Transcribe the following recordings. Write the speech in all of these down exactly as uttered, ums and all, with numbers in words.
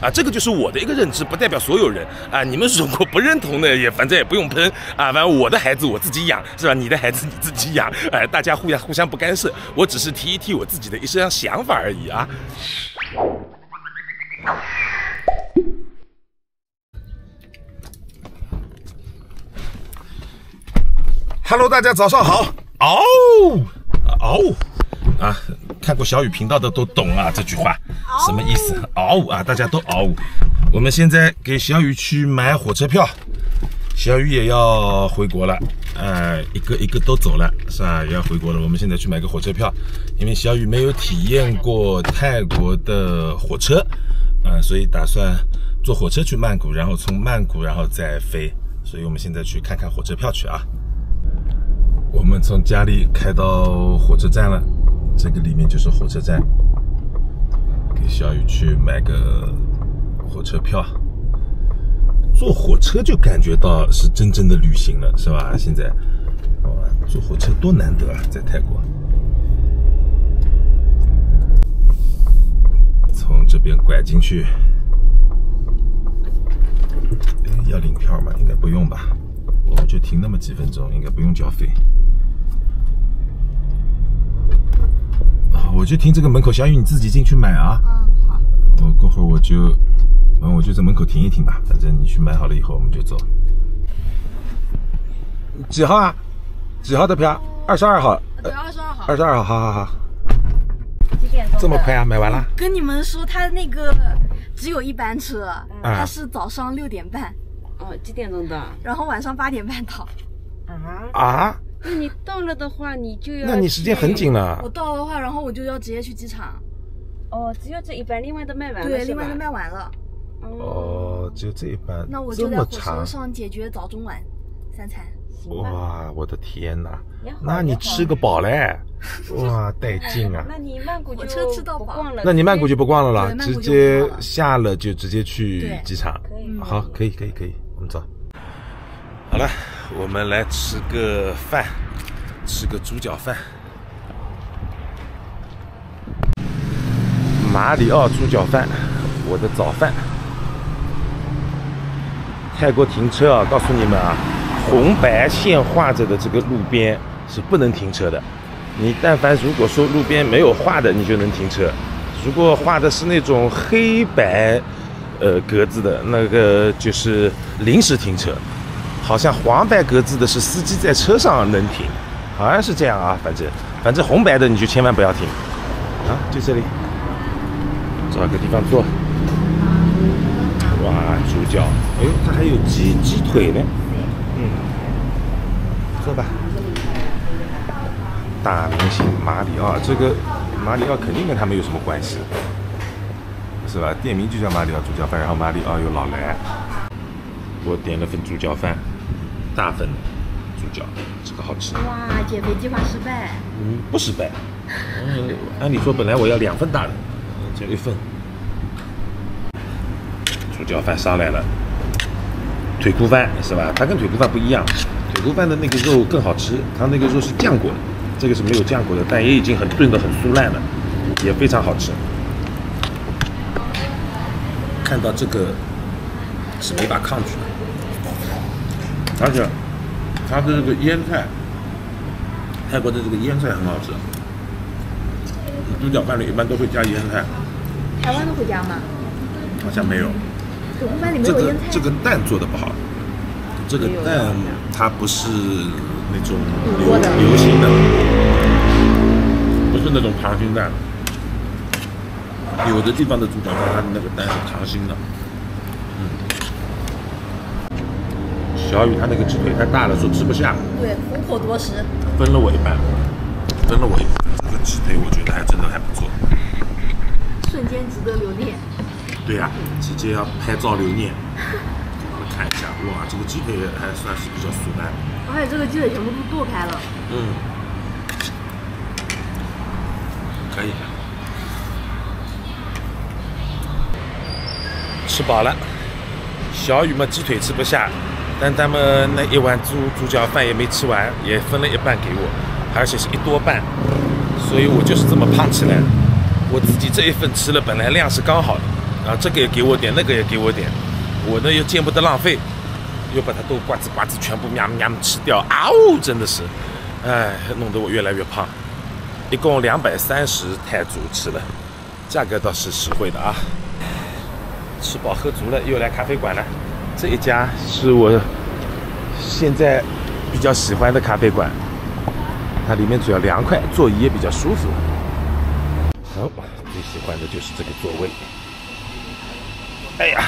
啊，这个就是我的一个认知，不代表所有人啊。你们如果不认同呢，也反正也不用喷啊。反正我的孩子我自己养，是吧？你的孩子你自己养，哎、啊，大家互相互相不干涉。我只是提一提我自己的一些想法而已啊。Hello， 大家早上好。嗷嗷啊！看过小雨频道的都懂啊，这句话什么意思？嗷啊！大家都嗷。我们现在给小雨去买火车票，小雨也要回国了，呃，一个一个都走了，是吧？也要回国了。我们现在去买个火车票，因为小雨没有体验过泰国的火车，呃，所以打算坐火车去曼谷，然后从曼谷然后再飞。所以我们现在去看看火车票去啊。我们从家里开到火车站了，这个里面就是火车站，给小雨去买个火车票。坐火车就感觉到是真正的旅行了，是吧？现在，哇，坐火车多难得啊，在泰国。从这边拐进去，哎，要领票吗？应该不用吧。我们就停那么几分钟，应该不用交费。啊，我就停这个门口，小雨你自己进去买啊。 嗯，好。 我过会儿我就，嗯，我就在门口停一停吧，反正你去买好了以后我们就走。几号啊？几号的票？二十二号。 对，二十二号。 二十二号，好好好。 几点钟？ 这么快啊？买完了？ 跟你们说，他那个只有一班车，它、嗯、是早上六点半。 哦，几点钟到？ 然后晚上八点半到。 啊啊？ 那你到了的话，你就要…… 那你时间很紧了。 我到了的话，然后我就要直接去机场。 哦，只有这一班，另外的卖完了。 对，另外的卖完了。 哦，只有这一班。 那我就在火车上解决早中晚三餐。 哇，我的天哪！那你吃个饱嘞！哇，带劲啊！ 那你曼谷就车吃到饱了。 那你曼谷就不逛了啦，直接下了就直接去机场。 可以， 好，可以，可以，可以，我们走。好了，我们来吃个饭，吃个猪脚饭。马里奥猪脚饭，我的早饭。泰国停车啊，告诉你们啊，红白线画着的这个路边是不能停车的。你但凡如果说路边没有画的，你就能停车；如果画的是那种黑白呃格子的，那个就是临时停车。好像黄白格子的是司机在车上能停，好像是这样啊。反正反正红白的你就千万不要停啊！就这里，找个地方坐。哇，猪脚，哎，它还有鸡鸡腿呢。嗯，坐吧。大明星马里奥，这个马里奥肯定跟他们有什么关系，是吧？店名就叫马里奥猪脚饭，然后马里奥有老来。我点了份猪脚饭，大份的猪脚，这个好吃。 哇，减肥计划失败？ 嗯，不失败。嗯，按理说本来我要两份大的，这一份。猪脚饭上来了，腿骨饭是吧？它跟腿骨饭不一样，腿骨饭的那个肉更好吃，它那个肉是酱过的，这个是没有酱过的，但也已经很炖得很酥烂了，也非常好吃。看到这个是没法抗拒的，而且它的这个腌菜，泰国的这个腌菜很好吃。猪脚饭里一般都会加腌菜， 台湾都会加吗？ 好像没有。 腿骨饭里没有腌菜。 这个这个蛋做的不好，这个蛋它不是那种流流心的，不是那种溏心蛋。有的地方的猪脚饭它的那个蛋是溏心的。嗯。小雨他那个鸡腿太大了，说吃不下。 对，虎口夺食。 分了我一半，分了我一半。这个鸡腿我觉得还真的还不错。 瞬间值得留念。 对呀、啊，直接要拍照留念。我们看一下，哇，这个鸡腿还算是比较酥烂。 而且这个鸡腿全部都剁开了。 嗯，可以。吃饱了，小雨嘛鸡腿吃不下，但他们那一碗猪猪脚饭也没吃完，也分了一半给我，而且是一多半，所以我就是这么胖起来的。我自己这一份吃了，本来量是刚好的， 啊，这个也给我点，那个也给我点，我呢又见不得浪费，又把它都呱吱呱吱全部喵喵吃掉，啊呜，真的是，哎，弄得我越来越胖。一共两百三十泰铢吃了，价格倒是实惠的啊。吃饱喝足了，又来咖啡馆了。这一家是我现在比较喜欢的咖啡馆，它里面主要凉快，座椅也比较舒服。好，最喜欢的就是这个座位。哎呀！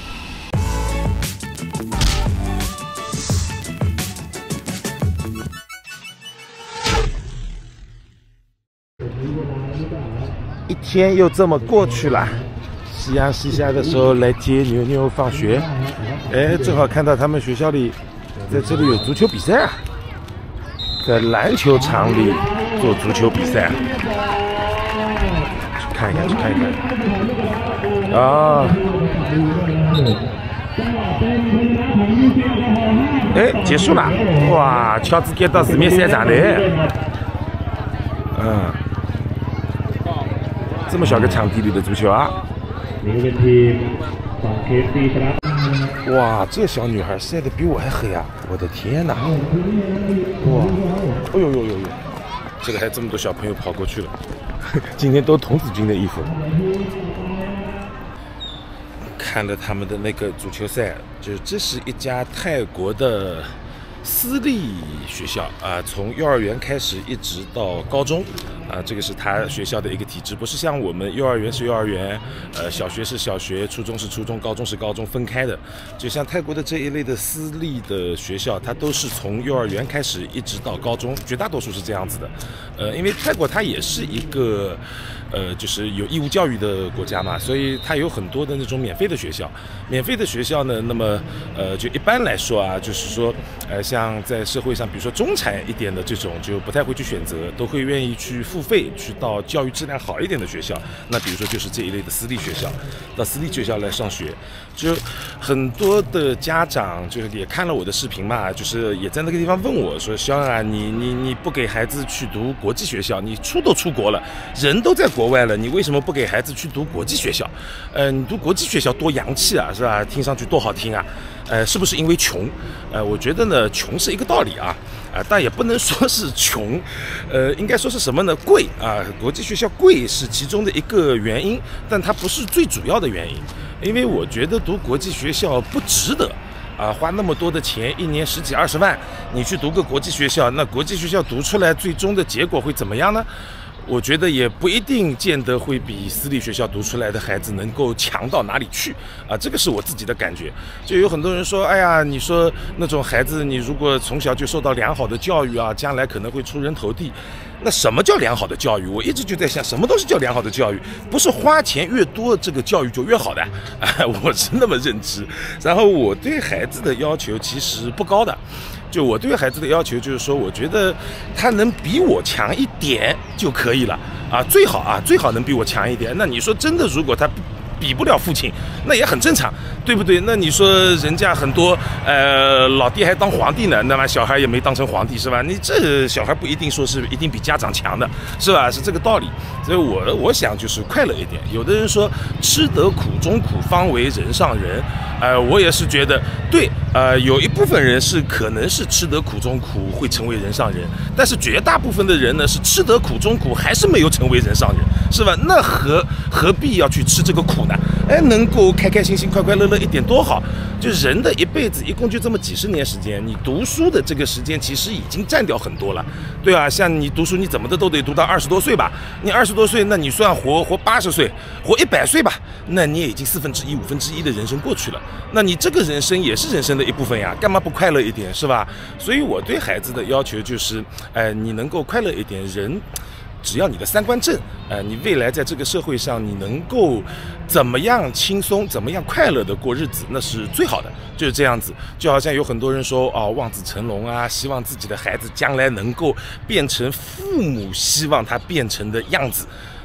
一天又这么过去了，夕阳西下的时候来接牛牛放学。哎，正好看到他们学校里在这里有足球比赛啊，在篮球场里做足球比赛啊。去看一看，去看一看。啊！哎，结束了！哇，乔治get到四面三场的。嗯。这么小个场地里的足球啊！哇，这小女孩晒得比我还黑啊！我的天哪！哇！哎呦呦呦呦！这个还这么多小朋友跑过去了，今天都童子军的衣服。看了他们的那个足球赛，就是这是一家泰国的私立学校啊，从幼儿园开始一直到高中。啊，这个是他学校的一个体制，不是像我们幼儿园是幼儿园，呃，小学是小学，初中是初中，高中是高中分开的。就像泰国的这一类的私立的学校，它都是从幼儿园开始一直到高中，绝大多数是这样子的。呃，因为泰国它也是一个，呃，就是有义务教育的国家嘛，所以它有很多的那种免费的学校。免费的学校呢，那么呃，就一般来说啊，就是说，呃，像在社会上，比如说中产一点的这种，就不太会去选择，都会愿意去付。付费去到教育质量好一点的学校，那比如说就是这一类的私立学校，到私立学校来上学，就很多的家长就是也看了我的视频嘛，就是也在那个地方问我说：“肖啊，你你你不给孩子去读国际学校，你出都出国了，人都在国外了，你为什么不给孩子去读国际学校？呃，你读国际学校多洋气啊，是吧？听上去多好听啊！呃，是不是因为穷？呃，我觉得呢，穷是一个道理啊。”啊，但也不能说是穷，呃，应该说是什么呢？贵啊，国际学校贵是其中的一个原因，但它不是最主要的原因。因为我觉得读国际学校不值得，啊，花那么多的钱，一年十几二十万，你去读个国际学校，那国际学校读出来最终的结果会怎么样呢？我觉得也不一定见得会比私立学校读出来的孩子能够强到哪里去啊，这个是我自己的感觉。就有很多人说，哎呀，你说那种孩子，你如果从小就受到良好的教育啊，将来可能会出人头地。那什么叫良好的教育？我一直就在想，什么东西叫良好的教育？不是花钱越多，这个教育就越好的，哎，我是那么认知。然后我对孩子的要求其实不高的。就我对孩子的要求就是说，我觉得他能比我强一点就可以了啊，最好啊，最好能比我强一点。那你说真的，如果他比不了父亲，那也很正常，对不对？那你说人家很多呃老爹还当皇帝呢，那么小孩也没当成皇帝是吧？你这小孩不一定说是一定比家长强的，是吧？是这个道理。所以我我想就是快乐一点。有的人说吃得苦中苦，方为人上人。呃，我也是觉得对，呃，有一部分人是可能是吃得苦中苦会成为人上人，但是绝大部分的人呢是吃得苦中苦还是没有成为人上人，是吧？那何何必要去吃这个苦呢？哎，能够开开心心、快快乐乐一点多好。就人的一辈子一共就这么几十年时间，你读书的这个时间其实已经占掉很多了，对啊，像你读书，你怎么的都得读到二十多岁吧？你二十多岁，那你算活活八十岁，活一百岁吧？那你也已经四分之一、五分之一的人生过去了。那你这个人生也是人生的一部分呀，干嘛不快乐一点，是吧？所以我对孩子的要求就是，呃，你能够快乐一点，人。只要你的三观正，呃，你未来在这个社会上，你能够怎么样轻松、怎么样快乐的过日子，那是最好的，就是这样子。就好像有很多人说，哦，望子成龙啊，希望自己的孩子将来能够变成父母希望他变成的样子。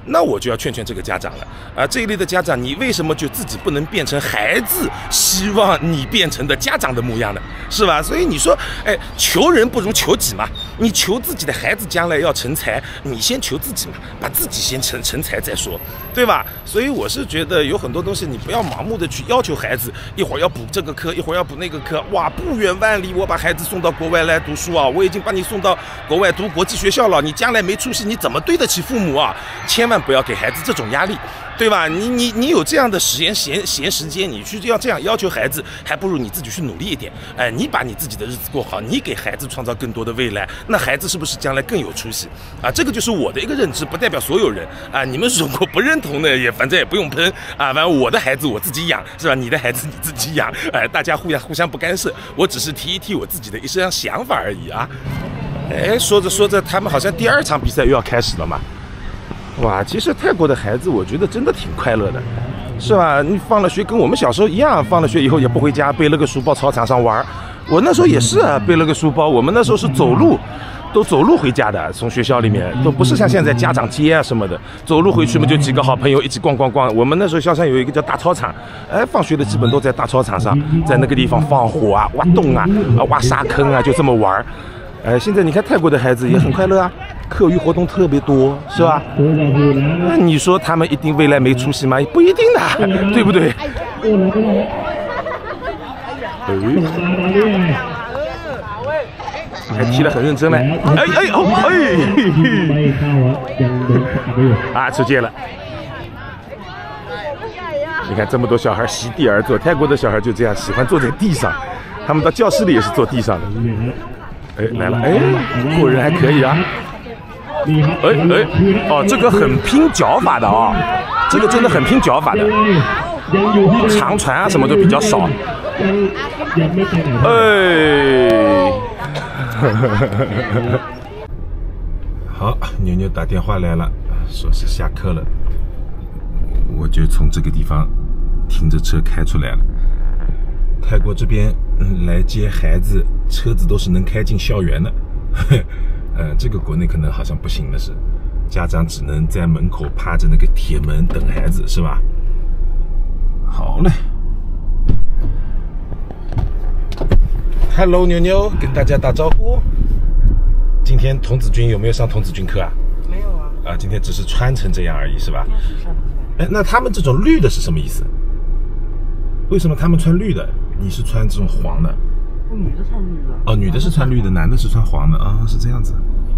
那我就要劝劝这个家长了啊！这一类的家长，你为什么就自己不能变成孩子希望你变成的家长的模样呢？是吧？所以你说，哎，求人不如求己嘛。你求自己的孩子将来要成才，你先求自己嘛，把自己先成成才再说，对吧？所以我是觉得有很多东西你不要盲目的去要求孩子，一会儿要补这个科，一会儿要补那个科，哇，不远万里我把孩子送到国外来读书啊，我已经把你送到国外读国际学校了，你将来没出息，你怎么对得起父母啊？千万不要给孩子这种压力，对吧？你你你有这样的时间闲闲时间，你去要这样要求孩子，还不如你自己去努力一点。哎，你把你自己的日子过好，你给孩子创造更多的未来，那孩子是不是将来更有出息啊？这个就是我的一个认知，不代表所有人啊。你们如果不认同呢，也反正也不用喷啊。反正我的孩子我自己养，是吧？你的孩子你自己养，哎，大家互相互相不干涉。我只是提一提我自己的一些想法而已啊。哎，说着说着，他们好像第二场比赛又要开始了嘛。哇，其实泰国的孩子，我觉得真的挺快乐的，是吧？你放了学跟我们小时候一样，放了学以后也不回家，背了个书包操场上玩。我那时候也是啊，背了个书包，我们那时候是走路，都走路回家的，从学校里面都不是像现在家长接啊什么的，走路回去嘛，就几个好朋友一起逛逛逛。我们那时候校上有一个叫大操场，哎，放学的基本都在大操场上，在那个地方放火啊、挖洞啊、啊挖沙坑啊，就这么玩。哎，现在你看泰国的孩子也很快乐啊，课余活动特别多，是吧？那你说他们一定未来没出息吗？不一定的，对不对？哎，还踢得很认真嘞！哎哎哦哎！啊，出界了！你看这么多小孩席地而坐，泰国的小孩就这样喜欢坐在地上，他们到教室里也是坐地上的。哎，来了，哎，过人还可以啊。哎哎，哦，这个很拼脚法的啊、哦，这个真的很拼脚法的，长传啊什么都比较少。哎，好，妞妞打电话来了，说是下课了，我就从这个地方停着车开出来了。泰国这边、嗯、来接孩子，车子都是能开进校园的。呃，这个国内可能好像不行的是，家长只能在门口趴着那个铁门等孩子，是吧？好嘞 ，Hello， 妞妞，跟大家打招呼。今天童子军有没有上童子军课啊？ 没有啊。 啊，今天只是穿成这样而已，是吧？哎，那他们这种绿的是什么意思？为什么他们穿绿的？你是穿这种黄的？ 女的穿绿的。 哦，女的是穿绿的，男的是穿黄的啊、哦，是这样子。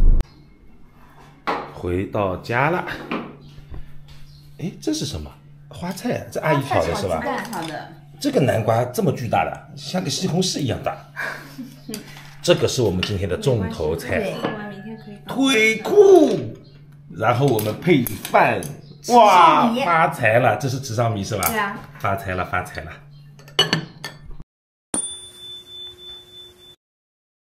回到家了。哎，这是什么？花菜，这阿姨炒的是吧？ 炒的。 这个南瓜这么巨大的，像个西红柿一样大。这个是我们今天的重头菜，腿裤，然后我们配饭。哇，发财了！这是池上米是吧？ 对啊， 发财了，发财了。